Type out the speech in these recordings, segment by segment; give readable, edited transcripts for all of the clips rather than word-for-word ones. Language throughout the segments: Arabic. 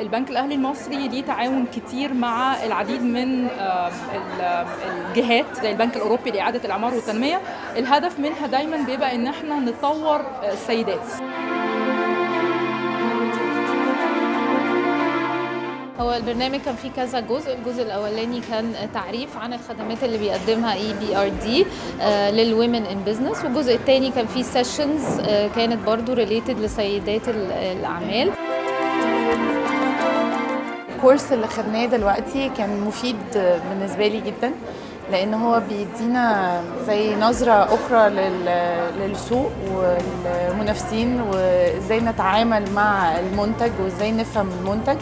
البنك الأهلي المصري ليه تعاون كتير مع العديد من الجهات زي البنك الأوروبي لإعادة الإعمار والتنمية. الهدف منها دايما بيبقى إن احنا نطور السيدات. هو البرنامج كان فيه كذا جزء. الجزء الاولاني كان تعريف عن الخدمات اللي بيقدمها EBRD للومن ان بزنس، والجزء الثاني كان فيه سيشنز كانت برضو ريليتد لسيدات الاعمال. الكورس اللي خدناه دلوقتي كان مفيد بالنسبه لي جدا، لان هو بيدينا زي نظره اخرى للسوق والمنافسين، وازاي نتعامل مع المنتج وازاي نفهم المنتج.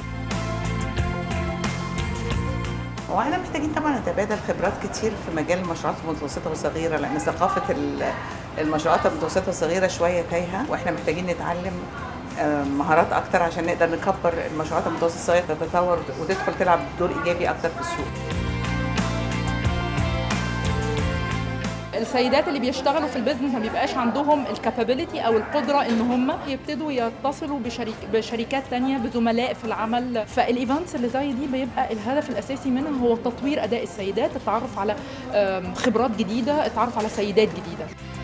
واحنا محتاجين طبعا نتبادل خبرات كتير في مجال المشروعات المتوسطه والصغيره، لان ثقافه المشروعات المتوسطه والصغيره شويه تايهه، واحنا محتاجين نتعلم مهارات اكتر عشان نقدر نكبر المشروعات المتوسطه والصغيره تتطور وتدخل تلعب دور ايجابي اكتر في السوق. السيدات اللي بيشتغلوا في البيزنس ما بيبقاش عندهم الكابابيلتي او القدره ان هم يبتدوا يتصلوا بشركات تانية، بزملاء في العمل. فالايفنتس اللي زي دي بيبقى الهدف الاساسي منها هو تطوير اداء السيدات، التعرف على خبرات جديده، التعرف على سيدات جديده.